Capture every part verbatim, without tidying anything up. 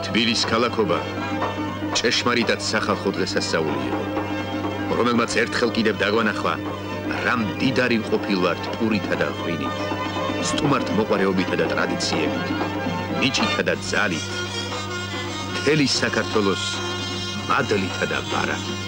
თბილის ქალაქობა ჭეშმარიტად სახალხო დღესასწაული იყო, რომელმაც ერთხელ კიდევ დაგვანახვა, რა მდიდარი ყოფილვართ პურითა და ღვინით, სტუმართ მოყვარეობითა და ტრადიციებით, ნიჭითა და ძალით, მთელი საქართველოს მადლითა და ბარათით.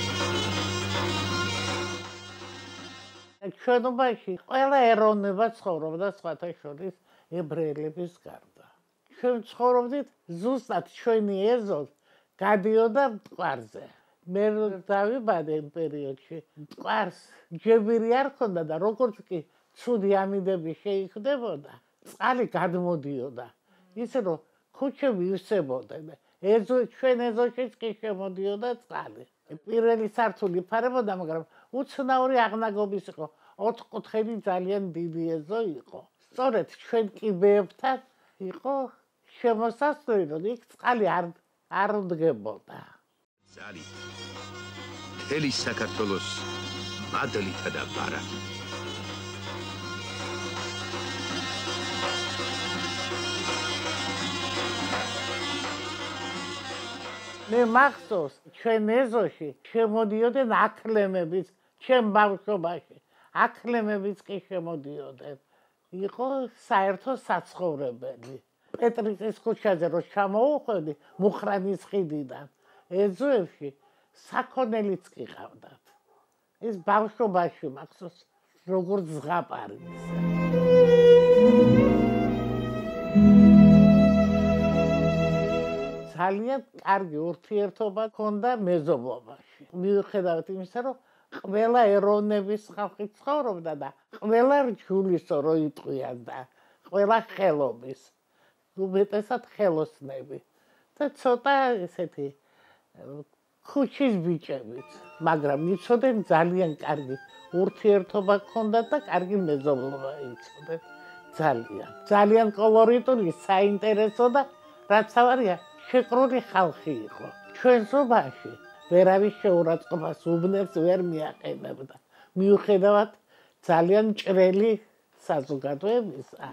ჩვენობაში ყველა ეროვნება ცხოვრობდა სხვათა შორის ებრაელების გარდა. ჩვენ ცხოვრობდით ზუსტად ჩვენი ეზო გადიოდა მტკვარზე. მე დავიბადე იმ პერიოდში. მტკვარს ჯებირი არ ქონდა და როგორც კი ცუდი ამინდები შეიქმნებოდა, წყალი გადმოდიოდა. ისე რომ ქუჩები ივსებოდნენ. ეზო ჩვენ ეზოშიც კი შემოდიოდა წყალი. პირველი სართული იფარებოდა, მაგრამ უცნაური აღნაგობის იყო. ოთხკუთხედი ძალიან დიდი ეზო იყო. სწორედ ჩვენ კიბეებთან იყო შემოსასვლელი, რომ იქ წყალი არ არ დგებოდა. ძალით, მთელი საქართველოს მადლითა და ბარათით. მე მახსოვს, ჩვენ ეზოში შემოდიოდნენ აქლემებიც, ჩემ ბავშვობაში. აქლემებიც კი შემოდიოდნენ. იყო საერთო საცხოვრებელი. პეტრიწის ქუჩაზე რო ჩამოუხვედი მუხრანის ხიდიდან, ეზოებში საქონელიც კი ყავდათ. ეს ბავშვობაში მახსოვს, როგორც ზღაპარი. ძალიან კარგი ურთიერთობა ჰქონდა მეზობლობაში. მიუხედავად იმისა, რომ ყველა ეროვნების ხალხი ცხოვრობდა და ყველა რჯულისო რო იტყვიან და ყველა ხელობის, უმეტესად ხელოსნები და ცოტა ესეთი ქუჩის ბიჭებიც, მაგრამ იცოდნენ ძალიან კარგი ურთიერთობა ჰქონდათ და კარგი მეზობლობა იცოდნენ. ძალიან ძალიან კოლორიტული, საინტერესო და რაც ავარია, შეკრული ხალხი იყო. ჩვენ ზობაში ვერავის შეურაცხყოფას უბნებს ვერ მიაყენებდა. მიუხედავად ძალიან ჭრელი საზოგადოებისა.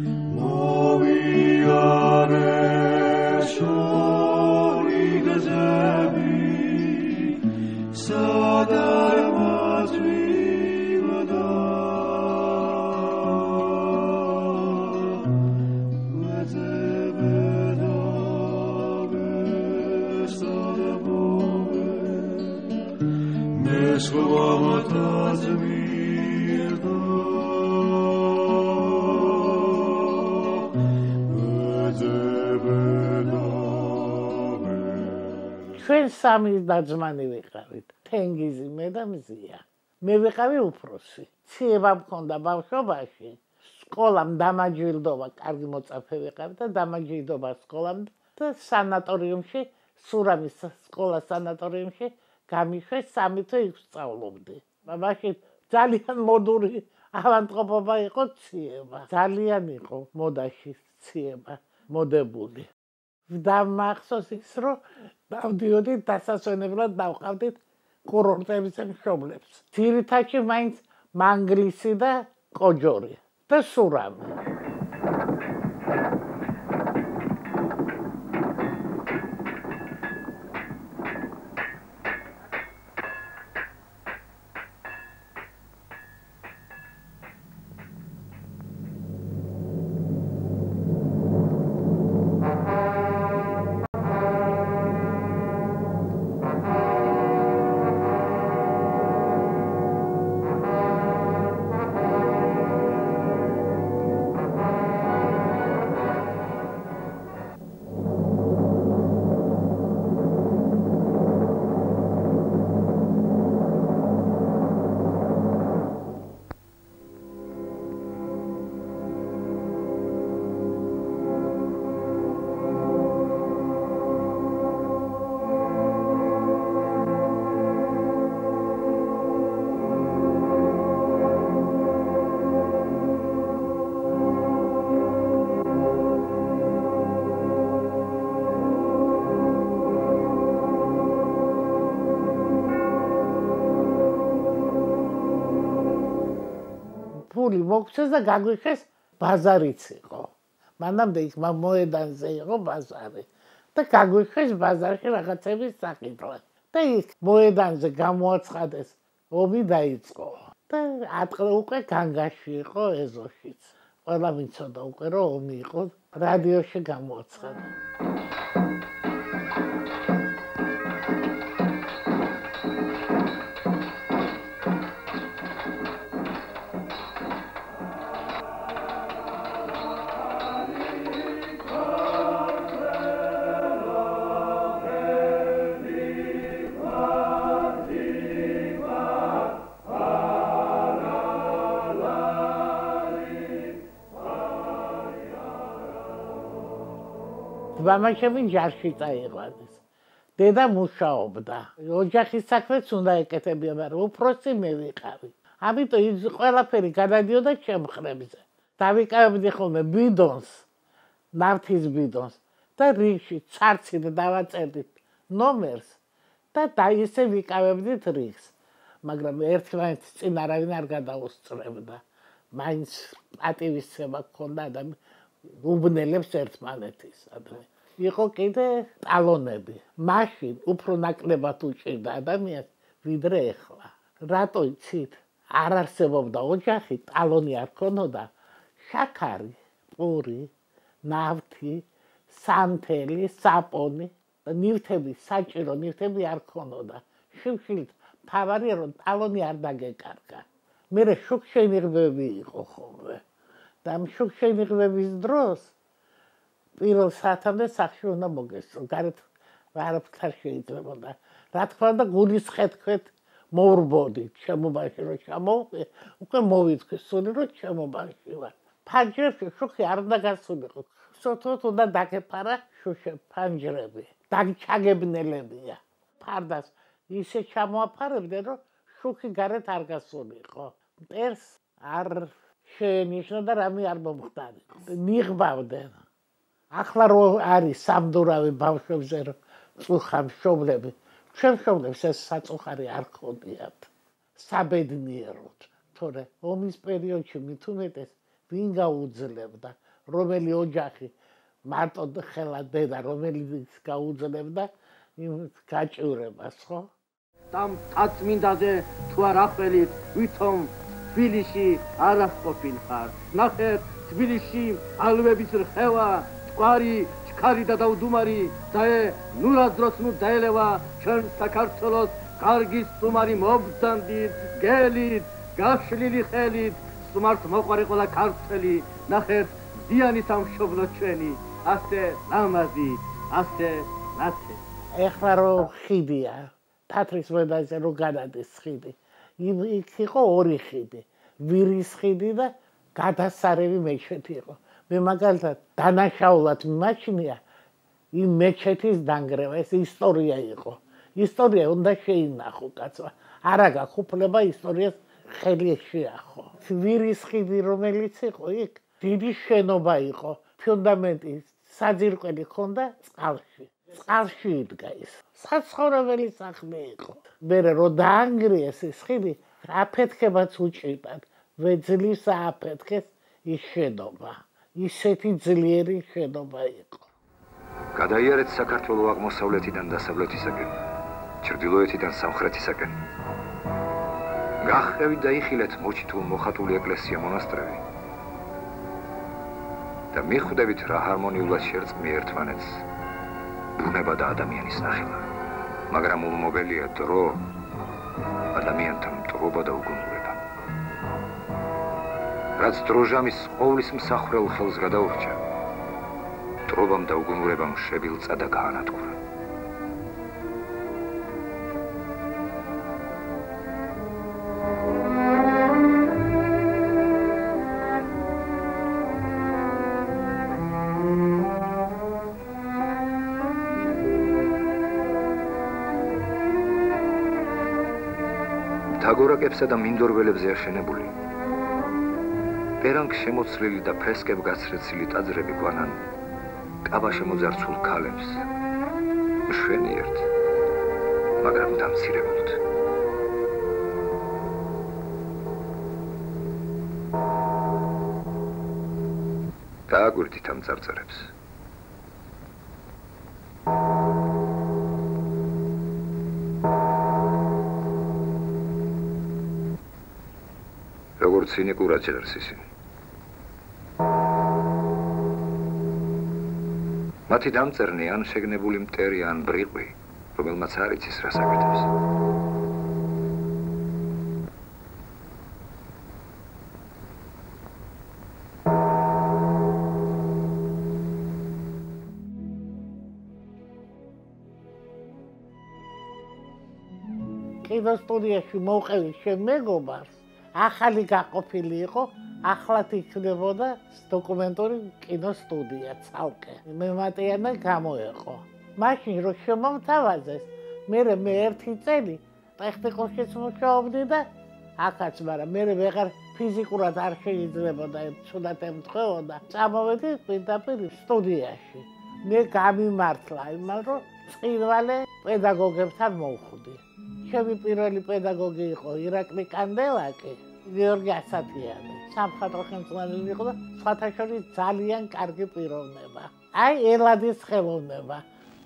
ჩვენ სამი დაძმანი ვიყავით, თენგიზი, მე და მზია. მე ვიყავი უფროსი. ციება მქონდა ბავშვობაში, სკოლამ დამაჯილდობა, კარგი მოწაფე ვიყავი და დამაჯილდობა სკოლამ და სანატორიუმში, სურამის სკოლა სანატორიუმში გამიშვეს სამი თვე იქ ვსწავლობდი. მაშინ ძალიან მოდური ავანტყოფობა იყო ციება. ძალიან იყო მოდაში ციება, მოდებული. დამახსოვს ის, რომ დავდიოდით დასასვენებლად დავყავდით კურორტების მშობლებს. ძირითადში მაინც მანგლისი და კოჯორი და სურამი. ფული მოგცეს და გაგვიხეს ბაზარიც იყო. მანამდე იქ მოედანზე იყო ბაზარი და გაგვიხვეს ბაზარში რაღაცების საკითხად. და იქ მოედანზე გამოაცხადეს ომი დაიწყო. და ატყდა უკვე განგაში იყო ეზოშიც. ყველა ვიცოდა უკვე რომ ომი იყო, რადიოში გამოაცხადა. ბამაშები ჯარში წაიყვანეს. დედა მუშაობდა. ოჯახის საქმეც უნდა ეკეთებია, მაგრამ უფროსი მე ვიყავი. ამიტომ ის ყველაფერი გადადიოდა ჩემხრებზე. დავიკავებდი ხოლმე ბიდონს, ნავთის ბიდონს და რიგში ცარცით დავაწერდით ნომერს და ისე ვიკავებდით რიგს. მაგრამ ერთმანეთის წინ არავინ არ გადაუსწრებდა. მაინც პატივისცემა გქონდა ადამიანს უბნელებს ერთმანეთისადმი. იყო კიდე ტალონები. მაშინ უფრო ნაკლებად უჭირდა ადამიანს, ვიდრე ეხლა. რატო იცით? არ არსებობდა ოჯახი, ტალონი არ ქონოდა. შაქარი, პური, ნავთი, სანთელი, საპონი, ნივთები, საჭირო ნივთები არ ქონოდა. შიმშილით თავარია რომ ტალონი არ დაგეკარგა. მერე შუქშენიღბები იყო ხოლმე. და ამ შუქშენიღბების დროს პირველ საათამდე სახლში უნდა მოგესწრო. გარეთ არაფერ შეიძლებოდა. რა თქმა უნდა, გულის ხეთქვეთ მოვრბოდით შემობაში რომ ჩამოვყე, უკვე მოვიწყე სული რომ შემობაში ვარ. ფანჯრებში შუქი არ უნდა გასულიყო. სოთოთ უნდა დაგეფარა შუშე ფანჯრები. დაგჩაგებნელებია. ფარდას ისე ჩამოაფარებდნენ რომ შუქი გარეთ არ გასულიყო. მტერს არ შეენიშნა და რამე არ მომხდარიყო. ნიღბავდნენ. ახლა რო არის სამდურავი ბავშვებზე რომ წუხა მშობლები, ჩვენ მშობლებს ეს საწუხარი არ ხოდიათ. საბედნიეროდ. თორე ომის პერიოდში მით უმეტეს ვინ გაუძლებდა, რომელი ოჯახი მარტო ხელა დედა, რომელიც გაუძლებდა იმ გაჭირებას, ხო? Tam tacmindade tu ar afelit, ვითომ თბილისში არ ასყოფილ ხარ. ნახეთ თბილისში ალვების რხევა, მყარი, ჩქარი და დაუდუმარი, დაე ნურას დროს ნუ დაელევა ჩვენ საქართველოს კარგი სტუმარი მობრძანდით, გელით, გაშლილი ხელით, სტუმარს მოყვარე ყველა ქართველი. ნახეთ დიანი სამშობლო ჩვენი, ასე ლამაზი, ასე ნათელი. ეხლა რომ ხიდია თათრის მოედანზე რო გადადის ხიდი. იქ იყო ორი ხიდი, ვირის ხიდი და გადასარევი მეჩეთი იყო. მე მაგალითად დანაშაულად მიმაჩნია იმ მეჩეთის დანგრევა, ეს ისტორია იყო. ისტორია უნდა შეინახო კაცმა. არა გაქვს უფლება ისტორიას ხელი შეახო. ვირის ხიდი რომელიც იყო იქ, დიდი შენობა იყო, ფუნდამენტი საძირკველი ჰქონდა წყალში. წყალში იდგა ის. საცხოვრებელი სახლი იყო. მერე რო დაანგრიეს ეს ხიდი, აფეთქებაც უჭირდათ. ვეძლის ააფეთქეს ის შენობა. ისეთი ძლიერი შენობა იყო. გადაიარეთ საქართველოს აღმოსავლეთიდან დასავლეთისაკენ, ჩრდილოეთიდან სამხრეთისაკენ. გაჰყევით და იხილეთ მოჩითულ მოხატული ეკლესია მონასტრები. და მიხვდებით რა ჰარმონიულად შერწყმი ერთმანეთს ბუნება და ადამიანის ნახელა. მაგრამ ულმობელია დრო, ადამიანთა მტრობა და უგუნურება. რაც დროჟამის ყოვლის მსახვრელ ხელს გადაურჩა, მტრობამ და უგუნურებამ შებილწა და გაანადგურა. თაგორაკებსა და მინდორველებზე აშენებული პერანგ შემოცლილი და ფრესკებ გაცრეცილი ტაძრები გვანან კაბა შემოძარცულ ქალებს მშვენიერთ, მაგრამ დამცირებულთ. დააგვირდით ამ წარწერებს. როგორც ცინიკურად ჭერს ისინი. მათი დამწერნი ან შეგნებული მტერი ან ბრიყვი, რომელმაც არ იცის რას აკეთებს. კინოსტუდიაში მოვყევი შენ მეგობარს, ახალი გაყოფილი იყო, ახლად იქნებოდა დოკუმენტური კინოსტუდია ცალკე. მემატიანა გამოეყო. მაშინ რო შემომთავაზეს, მე მე ერთი წელი ტექნიკოსშიც მუშაობდი და აქაც, მაგრამ მე ვეღარ ფიზიკურად არ შეიძლებოდა ცუდად ემთხვეოდა. წამოვედი პირდაპირ სტუდიაში. მე გამიმართლა იმან, რომ წინვალე პედაგოგებთან მოვხვდი. ჩემი პირველი პედაგოგი იყო ირაკლი კანდელაკი, გიორგი ასათიანი. სამხატვრო ხელმძღვანელი იყო და სხვათა შორის ძალიან კარგი პიროვნება. აი ელადის ხელოვნება.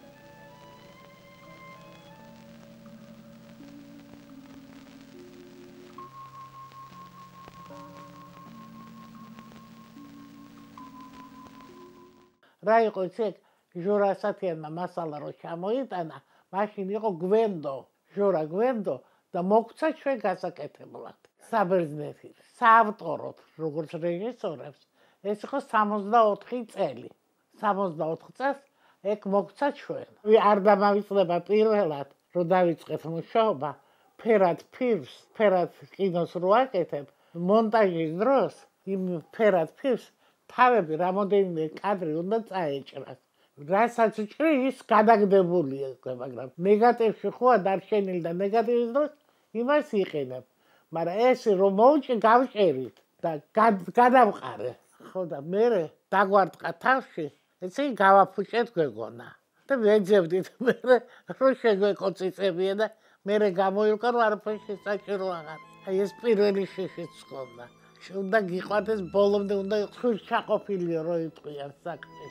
რა იყო ეს ჟორა ასათიანმა მასალა რო ჩამოიტანა, მაშინ იყო გვენდო, ჟორა გვენდო და მოგცა ჩვენ გასაკეთებლად. საბერძნეთი, საავტოროდ, როგორც რეჟისორებს, ეს იყო სამოცდაოთხი წელი. სამოცდაოთხ წელს ეგ მოგცა ჩვენ. არ დამავიწყდება პირველად, რომ დავიწყეთ მუშაობა, ფერად ფირს, ფერად კინოს რო აკეთებ, მონტაჟის დროს იმ ფერად ფირს თავები რამოდენიმე კადრი უნდა წაეჭრას. რასაც ჭრი ის გადაგდებულია, მაგრამ ნეგატივში ხოა დარჩენილი და ნეგატივის დროს იმას იყენებ. მაგრამ ეს რომ მოვჭი გავჭერით და გადავყარე. ხო და მე დაგვარტყა თავში, ესე გავაფუჭეთ გვეგონა. და ვეძებდით მე რომ შეგვეკოწიწებია და მე გამოილკა რომ არაფერში საჭირო აღარ. აი ეს პირველი შეშეც ხონდა. უნდა გიყვარდეს ბოლომდე უნდა ხუს ჩაყოფილიო რო იტყვიან საქმე.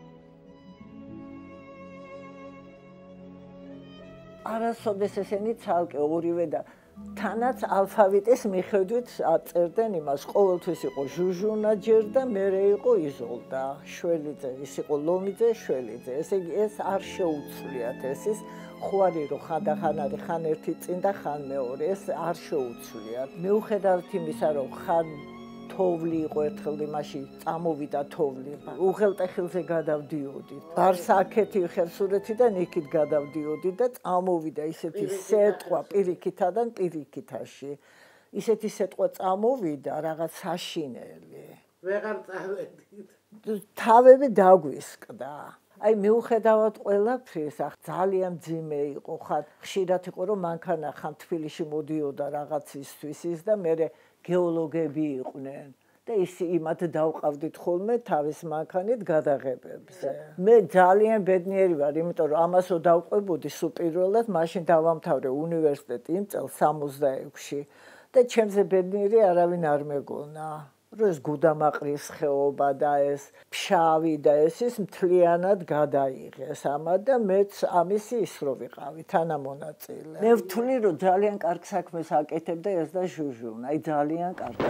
არასოდეს ესენი ცალკე ორივე და თანაც ალფავიტის მიხედვით აწერდნენ იმას, ყოველთვის იყო ჟუჟუნა ჯერ და მერე იყო იზოლდა, შველიძე, ის იყო ლომიძე, შველიძე. ესე იგი ეს არ შეუცვლიათ, ეს ის ხვარი რომ ხანდახან არის ხან ერთი წინ და ხან მეორე, ეს არ შეუცვლიათ. მიუხედავად იმისა, რომ ხან თოვლი იყო ერთხელ იმაში წამოვიდა თოვლი. უღელტეხილზე გადავდიოდი. ბარსაკეთი ხევსურეთიდან იქით გადავდიოდი და წამოვიდა ისეთი სეტყვა პირიქითადან პირიქითაში. ისეთი სეტყვა წამოვიდა რაღაც საშინელი. ვეღარ წავედით. თავები დაგვისკდა. აი მიუხედავად ყველაფრის, ძალიან ძიმე იყო, ხან ხშირად იყო რომ მანქანა ხან თბილისში მოდიოდა რაღაცისთვის ის და მე გეოლოგები იყვნენ და ის იმათ დავყავდით ხოლმე თავის მანქანით გადაღებებზე. მე ძალიან ბედნიერი ვარ, იმიტომ რომ ამას რო დავყვებოდი სულ პირველად, მაშინ დავამთავრე უნივერსიტეტი იმ წელს სამოცდაექვსში და ჩემზე ბედნიერი არავინ არ მეგონა. რომ ეს გუდამაყრის ხეობა და ეს ფშავი და ეს ის მთლიანად გადაიღეს ამად და მეც ამისი ის რო ვიყავი თანამონაწილე. მე ვთვლი რომ ძალიან კარგ საქმეს აკეთებდა ეს და ჟუჟუნა, აი ძალიან კარგი.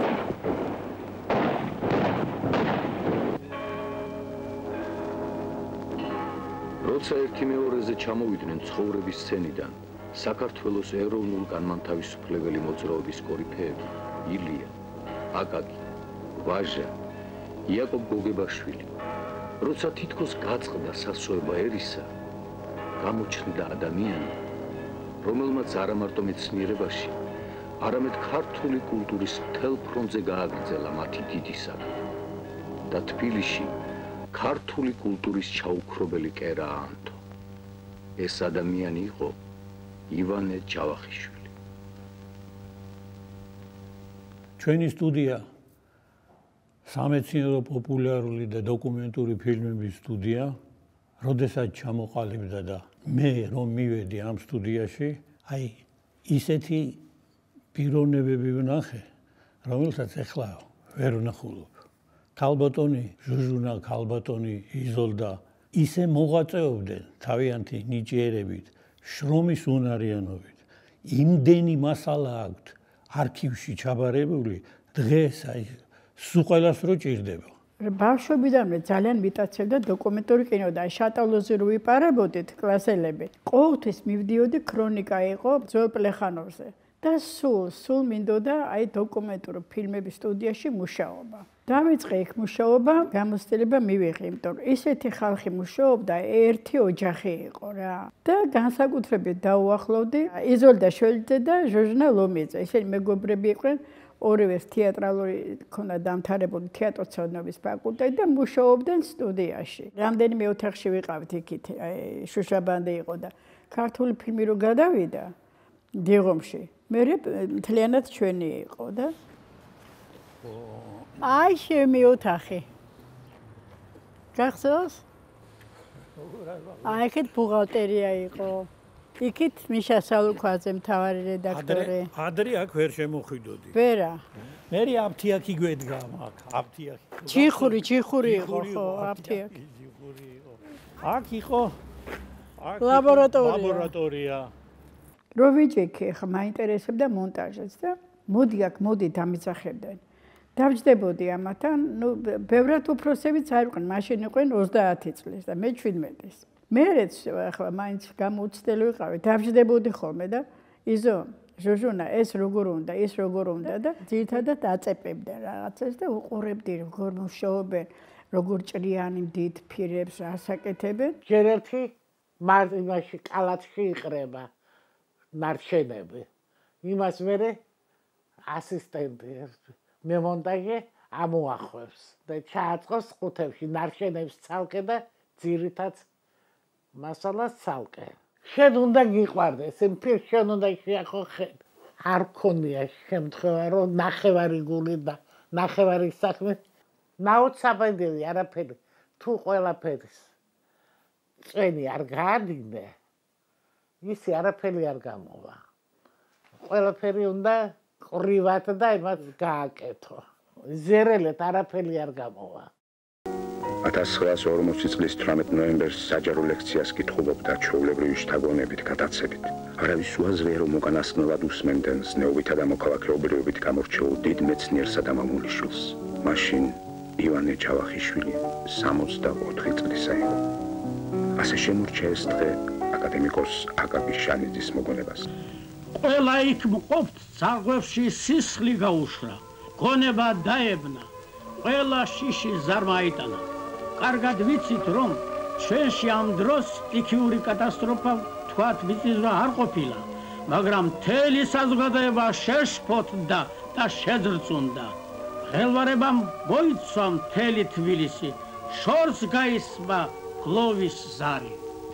როცა ერთი მეორეზე ჩამოვიდნენ ცხოვრების სცენიდან, საქართველოს ეროვნულ-განმანთავისუფლებელი მოძრაობის კორიფეები, ილია, აკაკი, ვაჟა, იაკობ გოგებაშვილი, როცა თითქოს გაწყდა სასწორება ერისა, გამოჩნდა ადამიანი, რომელმაც არა მარტო მეცნიერებაში, არამედ ქართული კულტურის მთელ ფრონტზე გააგრძელა მათი დიდი საქმე და თბილისში ქართული კულტურის ჩაუქრობელი კერა აანთო. ეს ადამიანი იყო ივანე ჯავახიშვილი. ჩვენი სტუდია სამეცნიერო პოპულარული და დოკუმენტური ფილმების სტუდია, როდესაც ჩამოყალიბდა და მე რომ მივედი ამ სტუდიაში, აი ისეთი პიროვნებები ვნახე, რომელსაც ახლა ვერ ვნახულობ. ქალბატონი ჟუჟუნა, ქალბატონი იზოლდა ისე მოღვაწეობდნენ თავიანთი ნიჭიერებით, შრომის უნარიანობით. იმდენი მასალა აქვთ არქივში ჩაბარებული, დღეს აი სულ ყველას რო ჭირდება. ბავშვობიდანვე ძალიან მიტაცებდა დოკუმენტური კინო და შატალოზე რო ვიპარებოდით კლასელები. ყოველთვის მივდიოდი ქრონიკა იყო ძველ პლეხანოვზე. და სულ სულ მინდოდა აი დოკუმენტური ფილმების სტუდიაში მუშაობა. დავიწყე იქ მუშაობა, გამოცდილება მივიღე, იმიტომ რომ ისეთი ხალხი მუშაობდა, ერთი ოჯახი იყო რა. და განსაკუთრებით დაუახლოვდი იზოლდა შველიძე და ჟოჟნა ლომიძე. ისინი მეგობრები იყვნენ, ორივე თეატრალური ქონა დამთავრებული თეატროცნობის ფაკულტეტი და მუშაობდნენ სტუდიაში. რამდენიმე ოთახში ვიყავით იქით, აი შუშაბანდი იყო და ქართული ფილმი რო გადავიდა დიღომში. მე მთლიანად ჩვენი იყო და აი შემი ოთახი. გახსოვს? აი იქით ბუღალტერია იყო. იქით მიშა სალუქვაძე მთავარი რედაქტორი. ადრე აქ ვერ შემოხვიდოდი. ვერა. მე აფთიაქი გვედგა აქ, აფთიაქი. ჯიხური, ჯიხური იყო ხო, აფთიაქი. ჯიხური იყო. აქ იყო აქ ლაბორატორია. ლაბორატორია. რო ვიჭიქე, ხა მაინტერესებდა მონტაჟიც და მოდი აქ, მოდი დამიძახებდნენ. დავჯდებოდი ამათან, ნუ ბევრად უფროსებიც არ იყვნენ, მაშინ იყვნენ ოცდაათი წლის და მე ჩვიდმეტის. მერეც ახლა მაინც გამოუცდელი ვიყავი, დავჯდებოდი ხოლმე და იზო, ჟოჟონა, ეს როგორ უნდა, ის როგორ უნდა და ძირითადად აწეპებდა რაღაცას და უყურებდი როგორ მუშაობენ, როგორ ჭრიანი დიდ ფირებს ასაკეთებენ. ჯერ ერთი მარტინაში კალათში იყრება ნარჩენები. იმას მერე ასისტენტი მე მონტაჟე ამოახვევს და ჩააწყობს ყუთებში ნარჩენებს ცალკე და ძირითად მასალას ცალკე. შენ უნდა გიყვარდეს, იმ ფილმს შენ უნდა შეახოხე. არ ქონია შემთხვევა, რომ ნახევარი გული და ნახევარი საქმე ნაუცაბადელი არაფერი. თუ ყველაფერის წვენი არ გაადინე, ისი არაფერი არ გამოვა. ყველაფერი უნდა ყრივად და იმას გააკეთო. ზერელეთ არაფერი არ გამოვა. ათას ცხრაასი ორმოცი წლის თვრამეტ ნოემბერს საჯარო ლექციას კითხულობდა ჩვეულებრივი შთაგონებით, გადაცებით. არავის უაზრია, რომ უკანასკნელად უსმენდნენ ზნეობითა და მოქალაქეობრივობით გამორჩეულ დიდ მეცნიერსა და მამულიშვილს. მაშინ ივანე ჯავახიშვილი სამოცდაოთხი წლისა იყო. ასე შემორჩა ეს დღე აკადემიკოს აკაკი შანიძის მოგონებას. ყველა იქ მყოფთ სარღვევში სისხლი გაუშრა, გონება დაებნა, ყველა შიში ზარმა აიტანა. კარგად ვიცით, რომ ჩვენში ამ დროს სტიქიური კატასტროფა თქვათ მიწისძვრა არ ყოფილა, მაგრამ მთელი საზოგადოება შეშფოთდა და შეძრწუნდა. ხელვარებამ მოიცვა მთელი თბილისი, შორს გაისმა გლოვის ზარი.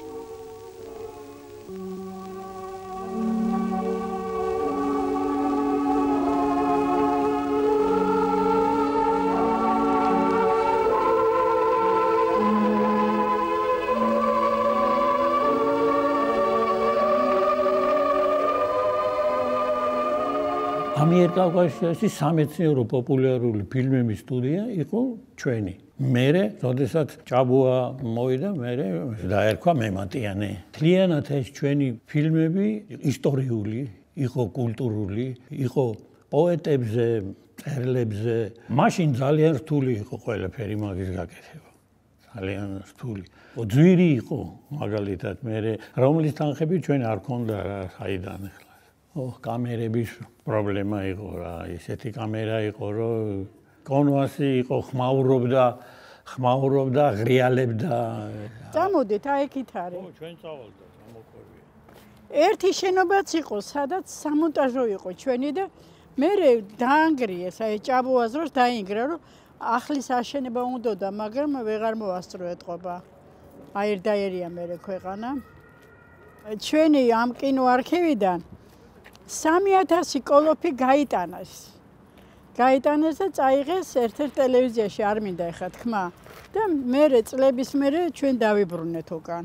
ამიერკავკასიაში სამეცნიერო პოპულარული ფილმების სტუდია იყო ჩვენი. მერე, როდესაც ჭაბუა მოვიდა, მერე დაერქვა მემატიანე. მთლიანად ეს ჩვენი ფილმები ისტორიული, იყო კულტურული, იყო პოეტებზე, მწერლებზე. მაშინ ძალიან რთული იყო ყველაფერი მაგის გაკეთება. ძალიან რთული. ძვირი იყო მაგალითად, მერე რომლის თანხები ჩვენ არ ქონდა რა, საიდან ახლა. ოჰ, კამერების პრობლემა იყო რა, ისეთი კამერა იყო, რომ კონვასი იყო, ხმაურობდა, ხმაურობდა, ღრიალებდა. წამოდით, აი იქით არის. ო, ჩვენ წავალდით, ამოკვევია. ერთი შენობაც იყო, სადაც სამონტაჟო იყო ჩვენი და მე დაანგრიეს, აი ჭაბუას დროს დაინგრა, რომ ახლის აშენება უნდოდა, მაგრამ ვეღარ მოასწრო ეთყობა. აირდაერია მე ქვეყანა. ჩვენი ამ კინოარქივიდან სამი ათასი კოლოფი გაიტანეს. გაიტანეს და წაიღეს ერთ-ერთ ტელევიზიაში, არ მინდა ეხლა თქმა. და მერე წლების მერე ჩვენ დავიბრუნეთ უკან.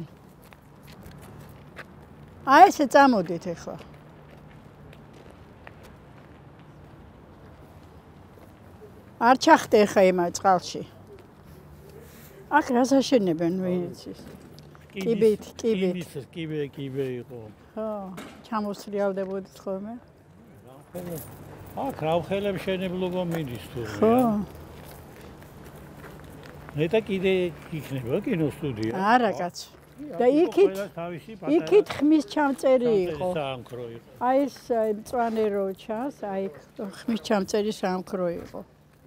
აი ესე წამოდით ეხლა. არ ჩახტე ეხლა იმ წყალში. აქ რას აშენებენ ვიცი? კიბით, კიბით. კიბე, კიბე იყო. ხო, ჩამოსრიალდებოდით ხოლმე. აქ რავხელებშენებლობა მიდის თუ ხო. ნეტა კიდე იქნება კინოსტუდია. არა კაცო. და იქით იქით ხმის ჩამწერი იყო. საამქრო იყო. აი ეს მწვანე რო ჩანს, აი ხმის ჩამწერი საამქრო იყო.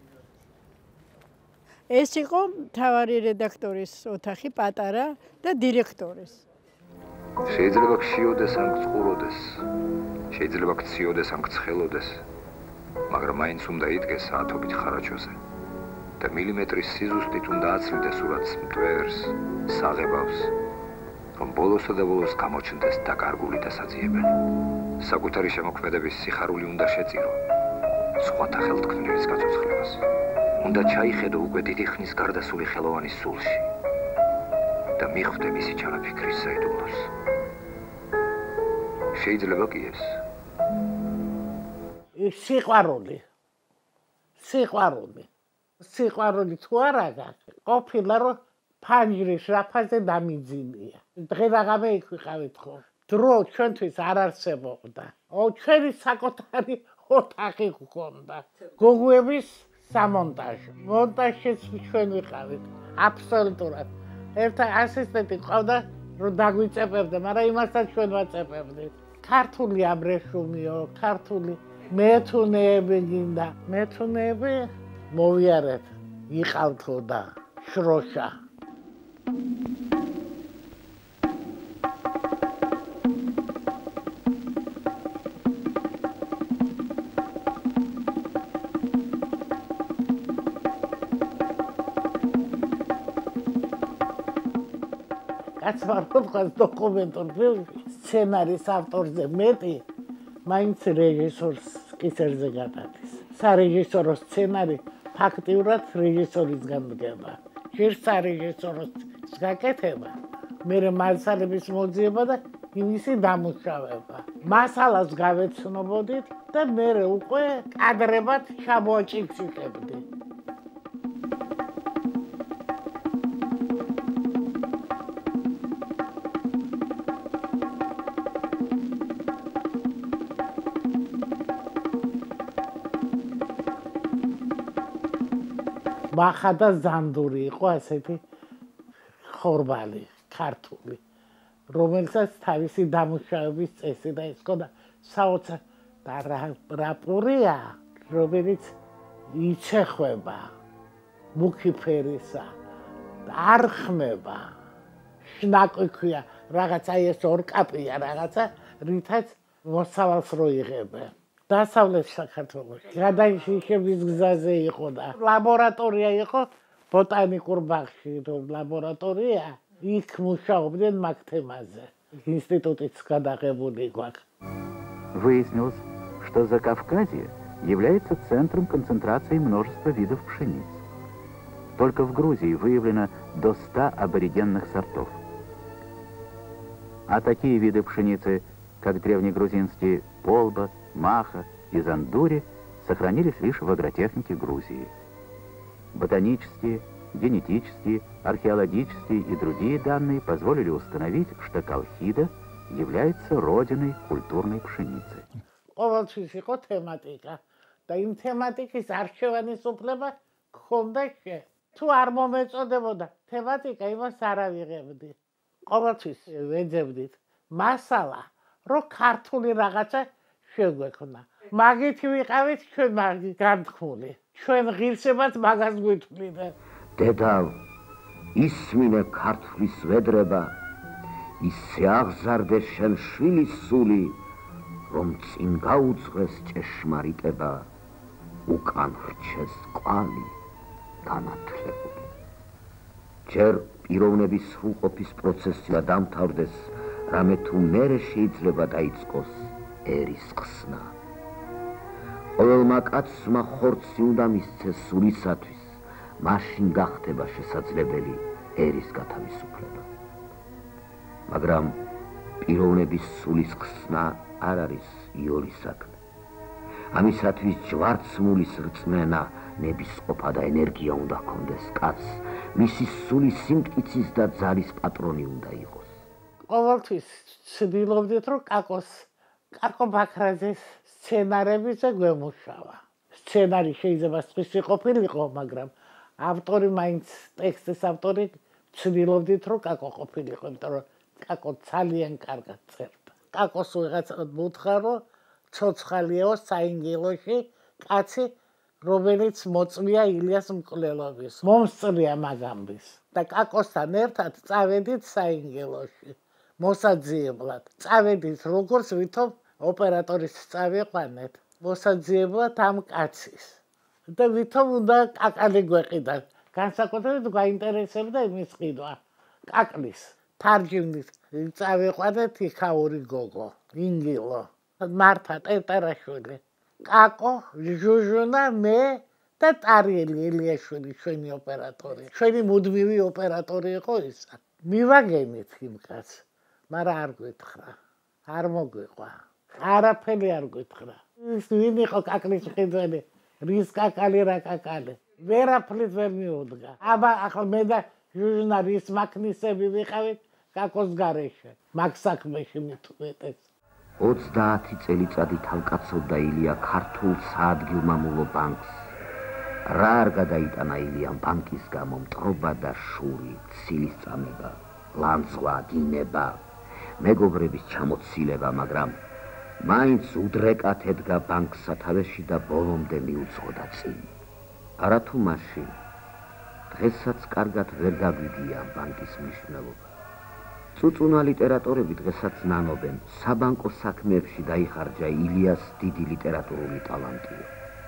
ეს იყო მთავარი რედაქტორის ოთახი პატარა და დირექტორის. შეიძლება ქშიოდეს ან გწყუროდეს, შეიძლება ქციოდეს ან გცხელოდეს, მაგრამ მაინც უნდა იდგეს საათობით ხარაჩოზე და მილიმეტრის სიზუსტით უნდა აცლიდეს ურაც მტვერს, საღებავს, რომ ბოლოსა და ბოლოს გამოჩნდეს დაკარგული და საძიებელი. საკუთარი შემოქმედების სიხარული უნდა შეწირო სხვათა ხელთქმნილის გაცოცხლებას. უნდა ჩაიხედო უკვე დიდი ხნის გარდასული ხელოვანის სულში და მიხვდე მისი ჩანაფიქრის საიდუმლოს. შეიძლება კი ეს. სიყვარული. სიყვარული. სიყვარული თუ არა გაქვს, ყოფილა რომ ფანჯრის რაფაზე დამიძინია. დღე რაღაცა იქ ვიყავით ხო. დრო ჩვენთვის არ არსებობდა. ო ჩვენი საკუთარი ოთახი გქონდა. გოგუების სამონტაჟო. მონტაჟშიც ჩვენ ვიყავით. აბსოლუტურად. ერთა ასისტენტი ყავდა რომ დაგვიწებებდა, მაგრამ იმასაც ჩვენ ვაწებებდით. ქართული აბრეშუმიო, ქართული მეთუნეები გინდა. მეთუნეები მოვიარეთ, იყავთო და შროშა. კაცმა როდგას დოკუმენტურ ფილმში სცენარის ავტორზე მეტი მაინც რეჟისორს კისერზე გადადის. სარეჟისორო სცენარი ფაქტიურად რეჟისორისგან დგება. ჯერ სარეჟისოროს გაკეთება, მერე მასალების მოძიება და იმისი დამუშავება. მასალას გავეცნობოდით და მერე უკვე კადრებად ჩამოაჭიქშიქებდი. მახა და ზანდური იყო ასეთი ხორბალი, ქართული, რომელსაც თავისი დამუშავების წესი და ის ქონდა საოცარ და რაპურია, რომელიც იცეხვება, მუქი ფერისა, არ ხმება, შნაკვი ქვია, რაღაცა ეს ორკაპია, რაღაცა, რითაც მოსავალს რო იღებენ. დასავლეთ საქართველოში გადაშიშების გზაზე იყო და ლაბორატორია იყო ბოტანიკურ ბაღში, ლაბორატორია, იქ მუშაობდნენ მაგ თემაზე. Институтიც გადაღებული გვაქვს. Выяснилось, что Закавказье является центром концентрации множества видов пшениц. Только в Грузии выявлено до ста аборигенных сортов. А такие виды пшеницы, как древнегрузинские полба, маха и зандури, сохранились лишь в агротехнике Грузии. Ботанические, генетические, археологические и другие данные позволили установить, что Колхида является родиной культурной пшеницы. ყოველთვის იყო თემატიკა და იმ თემატიკის არჩევანის უფლება გქონდა შე. თუ არ მომეწოდებოდა თემატიკა, იმას არ ავიღებდი. ყოველთვის ვეძებდით მასალა, რომ ქართული რაღაცა შეგვექნა. მაგით ვიყავით ჩვენ მაგით განთქმული. ჩვენ ღირსებად მაგას გვითვლიდა. დედავ, ისმინე ქართლის ვედრება, ისე აღზარდე შენ შვილის სული, რომ წინ გაუძღეს ჭეშმარიტება, უკან ხრჩეს კვალი განათლებული. ჯერ პიროვნების სრულყოფის პროცესია დამთავრდეს, რამე თუ მერე შეიძლება დაიწყოს ერის ხსნა. ყოველმა კაცმა ხორცი უნდა მისცეს სულისათვის, მაშინ გახდება შესაძლებელი ერის გათავისუფლება. მაგრამ პიროვნების სულის ხსნა არ არის იოლი საქმე. ამისათვის ჯვარცმულის რწმენა, ნებისყოფა და ენერგია უნდა ჰქონდეს კაცს, მისი სულის სიმტკიცის და ძალის პატრონი უნდა იყოს. ყოველთვის ცდილობდით, რომ კაკოს კაკო ბაქრაძის სცენარებიც გვემუშავა. სცენარი შეიძლება სხვისი ყოფილიყო, მაგრამ ავტორი მაინც ტექსტის ავტორი ცდილობდით რომ კაკო ყოფილიყო, იმიტომ რომ კაკო ძალიან კარგად წერდა. კაკოს ვიღაცა მოთხა რომ ცოცხალიაო საინგილოში კაცი რომელიც მოწვია ილიას მკვლელობის. მომსწრია მაგამბის და კაკოსთან ერთად წავედით საინგილოში. მოსაძიებლად. წავედით როგორც ვითომ ოპერატორის წავიყვანეთ. მოსაძიებლად ამ კაცის. და ვითომ უნდა კაკალი გვეყიდა. განსაკუთრებით გვაინტერესებდა იმის ყიდვა. კაკლის თარჯიმნით წავიყვანეთ იქაური გოგო, ინგილო, მართა ტერტერაშვილი. კაკო, ჟუჟუნა, მე და ტარიელი ელიაშვილი ჩვენი ოპერატორი. ჩვენი მუდმივი ოპერატორი იყო ისა. მივაგენით იმ კაცს, მაგრამ არ გვითხრა. არ მოგვიყვა. არაფერი არ გვითხრა. ის ვინ იყო კაკლის მყიდველი? რის კაკალი რა კაკალი? ვერაფრით ვერ მიუდგა. აბა ახლა მე და ჟუჟუნა რის მაქნისები ვიყავით კაკოს გარეშე. მაგ საქმეში მithumetes. ოცდაათი წელიწადი თავკაცობდა ილია ქართულ საადგილმამულო ბანკს. რა არ გადაიტანა ილიამ ბანკის გამო მტრობა და შური, ცილის წამება, ლანძღვა, დინება, მეგობრების ჩამოცილება, მაგრამ მაინც უდრეკად ედგა ბანკს სათავეში და ბოლომდე მიუძღოდა წინ. არათუ მაშინ, დღესაც კარგად ვერ გაგვიგია ბანკის მნიშვნელობა. წუწუნა ლიტერატორები დღესაც ნანობენ, საბანკო საქმეებში დაიხარჯა ილიას დიდი ლიტერატურული ტალანტია.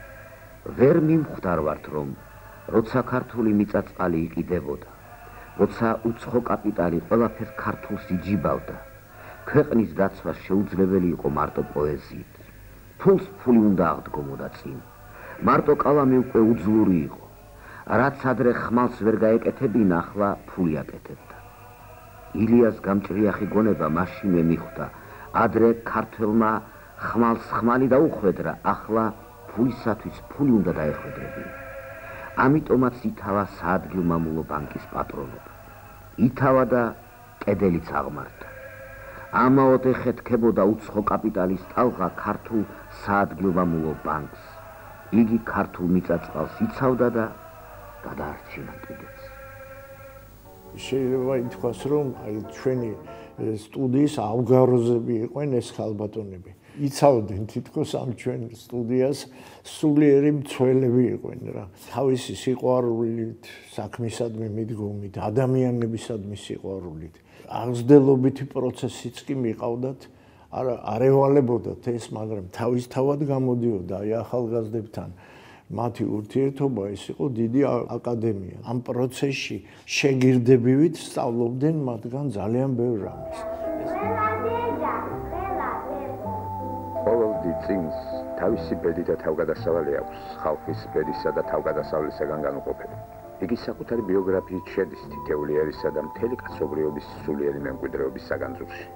ვერ მიმხვდარვართ, რომ როცა ქართული მიწა-წყალი იყიდებოდა, როცა უცხო კაპიტალი ყველაფერს ქართულს იჯიბავდა, ქვეყნის დაცვა შეუძლებელი იყო მარტო პოეზიით. ფულს ფული უნდა აღდგომოდა წინ. მარტო კალამი უკვე უძლური იყო. რაც ადრე ხმალს ვერ გაეკეთებინა, ახლა ფული აკეთებდა. ილიას გამჭრიახი გონება მაშინვე მიხვდა. ადრე ქართველმა ხმალს ხმალი დაუხვედრა, ახლა ფულისათვის ფული უნდა დაეხვედრებინა. ამიტომაც ითავა საადგილმამულო ბანკის პატრონობა. ითავა და კედელიც აღმართა. ამაოდ ეხეთქებოდა უცხო კაპიტალის ტალღა ქართულ საადგილმამულო ბანკს. იგი ქართულ მიწა-წყალს იცავდა და გადაარჩინა კიდეც. შეიძლება ითქვას, რომ აი ჩვენი სტუდიის ავგაროზები იყვნენ ეს ხალბატონები. იცავდნენ თითქოს ამ ჩვენ სტუდიას სულიერი მცველები იყვნენ რა. თავისი სიყვარულით, საქმისადმი მიდგომით, ადამიანებისადმი სიყვარულით. აღზრდელობითი პროცესიც კი მიყავდათ, არ არ ევალებოდათ ეს, მაგრამ თავისთავად გამოდიოდა აი ახალგაზრდებთან. მათი ურთიერთობა ეს იყო დიდი აკადემია. ამ პროცესში შეგირდებივით სწავლობდნენ მათგან ძალიან ბევრ რამეს. ყოველდი წინს თავისი ბედი და თავგადასავალი აქვს ხალხის ბედისა და თავგადასავლისაგან განუყოფელი. იგი საკუთარი ბიოგრაფიით შედის თითეული ერისა და მთელი კაცობრიობის სულიერი მემკვიდრეობის საგანძურში.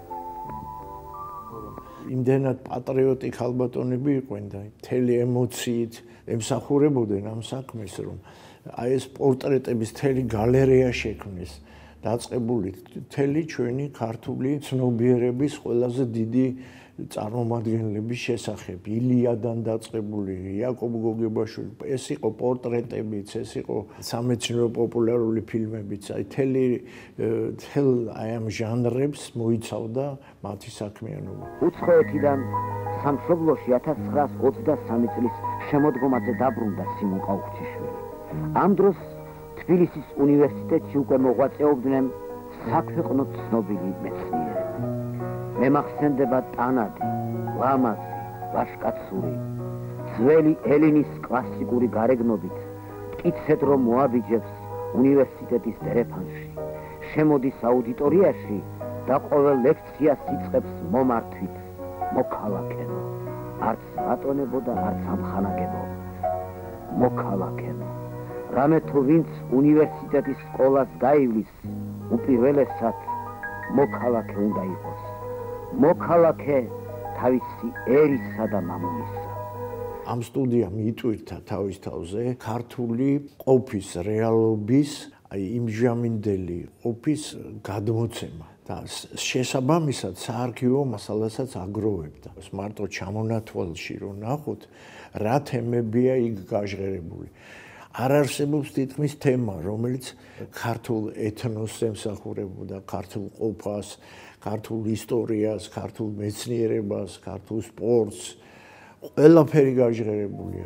იმდენად პატრიოტი ხალბატონები იყვნენ და მთელი ემოციით ემსახურებოდნენ ამ საქმეს, რომ აი ეს პორტრეტების მთელი გალერეა შექმნეს, დაწყებული მთელი ჩვენი ქართული ცნობიერების ყველაზე დიდი წარმომადგენლების შესახებ, ილიადან დაწყებული, იაკობ გოგებაშვილი, ეს იყო პორტრეტებიც, ეს იყო სამეცნიერო პოპულარული ფილმებიც, აი მთელი თელ აი ამ ჟანრებს მოიცავდა მათი საქმიანობა. უცხოეთიდან სამშობლოში ათას ცხრაას ოცდასამი წლის შემოდგომაზე დაბრუნდა სიმონ ყაუხჩიშვილი. ამ დროს თბილისის უნივერსიტეტში უკვე მოღვაწეობდნენ საქვეყნო ცნობილი მეცნიერები. მემახსენდება ტანადი, ლამაზი, ვაშკაცური, ძველი ელენის კლასიკური გარეგნობით, მტკიცედ რომ მოაბიჯებს უნივერსიტეტის დერეფანში, შემოდის აუდიტორიაში და ყოველ ლექციას იწყებს მომართვით, მოქალაქენო, არც ბატონებო და არც ამხანაგებო, მოქალაქენო. რამე თუ ვინც უნივერსიტეტის სკოლას გაივლის, უპირველესად მოქალაქე უნდა იყოს. მოქალაქე თავისი ერისა და მამულისა. ამ სტუდიამ იტვირთა თავის თავზე ქართული ყოფის რეალობის აი იმჟამინდელი ყოფის გადმოცემა და შესაბამისად საარქივო მასალასაც აგროვებდა. მარტო ჩამონათვალში რომ ნახოთ, რა თემებია იქ გაჟღერებული. არ არსებობს თითქმის თემა, რომელიც ქართულ ეთნოსს ემსახურებოდა, ქართულ ყოფას, ქართულ ისტორიას, ქართულ მეცნიერებას, ქართულ სპორტს, ყველაფერი გაჟღერებულია.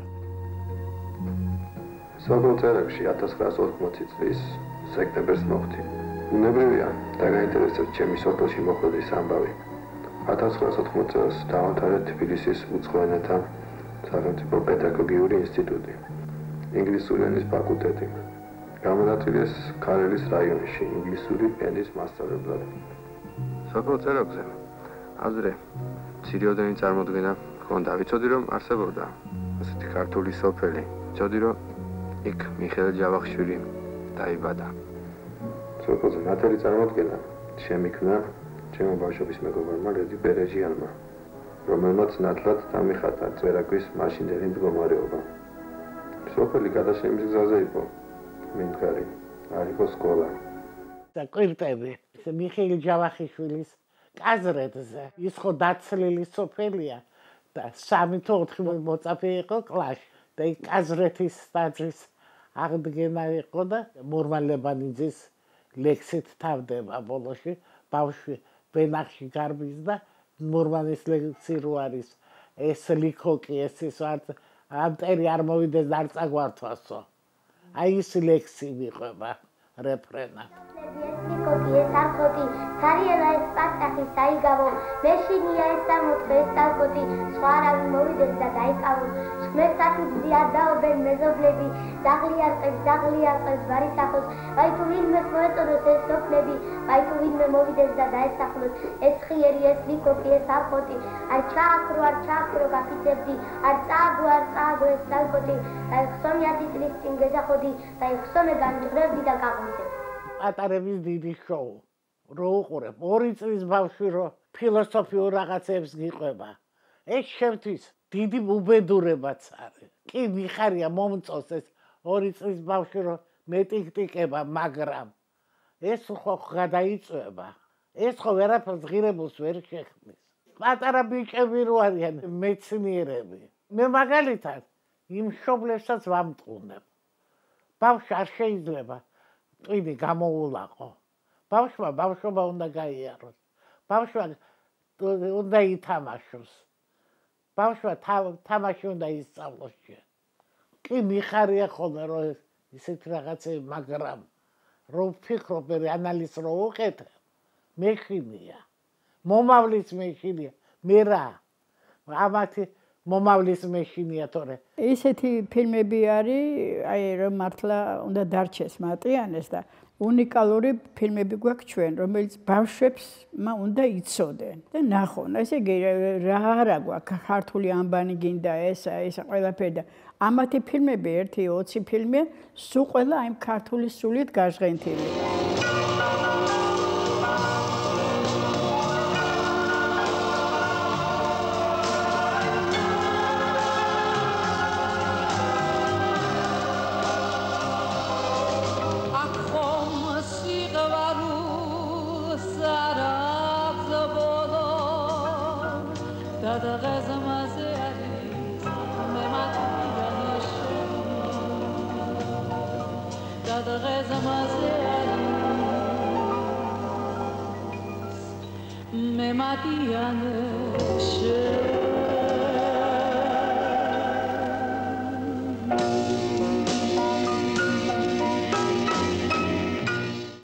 სოფელწერებში ათას ცხრაას ოთხმოცი წლის სექტემბერს მოხდი. უნებრივია დაგაინტერესებს ჩემი სოფელში მოხდის ამბავი. ათას ცხრაას ოთხმოცი წელს დაამთავრა თბილისის უცხო ენათა სახელმწიფო პედაგოგიური ინსტიტუტი. ინგლისური ენის ფაკულტეტი. გამონათვალეს ქარელის რაიონში ინგლისური ენის მასწავლებლად. სოფელწერებზე აზრე ცირიოდენი წარმოდგენა ჰქონდა. ვიცოდი რომ არსებობდა ასეთი ქართული სოფელი. ვიცოდი რომ იქ მიხეილ ჯავახიშვილი დაიბადა. სოფელზე ნათელი წარმოდგენა შემიქმნა ჩემო ბავშვობის მეგობარმა ლედი პერეჟიანმა, რომელმაც ნათლად დამიხატა წერაკვის მაშინდელი მდგომარეობა. სოფელი გადაშენის გზაზე იყო, მიმდგარი, არ იყო სკოლა. და კვირტები, მიხეილ ჯავახიშვილის კაზრეთზე, ის ხო დაცლილი სოფელია და სამი თუ ოთხი მოწაფე იყო კლასში და იქ კაზრეთის ტაძრის აღდგენა იყო და მურმან ლებანიძის ლექსით თავდება ბოლოში, ბავშვი ვენახში გარბის და მურმანის ლექსი რო არის, ეს ლიქოკი, ეს ის ამტერი არ მოვიდეს და არ წაგვართვასო. აი ის ლექსი მიყვება რეფრენად. ლიქოკი ეს არხოტი, სარიელა ეს პასტახი საიგავო, მეშინია ეს სამოთხე ეს ტალკოტი, სხვა არავინ მოვიდეს და დაიკავო. შქმერსათი არ დაობენ მეზობლები, ძაღლი არყებს, ძაღლი არყებს ვარისახოს, ვაი თუ ვინმეს მოეწონოს ეს სოფლები, ვაი თუ ვინმე მოვიდეს და დაესახლოს, ეს ხიერი, ეს ლიქოკი, ეს არხოტი, არ ჩააქრო, არ ჩააქრო გაფიცებდი, არ წააგო, არ წააგო ეს ტალკოტი, და ხსომი ათი წლის წინ გეზახოდი და ხსომე განჯღრებდი და გაღვიძებდი. პატარების დიდი შოუ რო უყურებ, ორი წლის ბავშვი რო ფილოსოფიურ რაღაცებს გიყვება, ეს შემთთვის დიდი უბედურებაც არის. კი მიხარია მომწონს ეს ორი წლის ბავშვი რო მეტიკტიკება, მაგრამ ეს ხო გადაიწვება. ეს ხო ვერაფერს ღირებულს ვერ შექმნის. პატარა ბიჭები რო არიან მეცნიერები. მე მაგალითად იმ მშობლებსაც ვამტყუნებ. ბავშვი არ შეიძლება ტვინი გამოულაყო. ბავშვმა ბავშვობა უნდა გაიაროს. ბავშვმა უნდა ითამაშოს. ბავშვმა თამაში უნდა ისწავლოს. კი მიხარია ხოლმე რომ ისეთი რაღაცები, მაგრამ რო ვფიქრობ, ანალიზს რო უყეთებ, მეშინია. მომავლის მეშინია. მე რა? ამათი მომავლის მეშინია თორე. ისეთი ფილმები არის, აი რომ მართლა უნდა დარჩეს მატიანეს და უნიკალური ფილმები გვაქვს ჩვენ, რომელიც ბავშვებს უნდა იცოდენ და ნახონ. ესე იგი რა არა გვაქვს, ქართული ამბანი გინდა ესა, ესა ყველაფერი და ამათი ფილმები ერთი ოცი ფილმია, სულ ყველა აი ქართული სულით გაჟღენთილი. Me matiane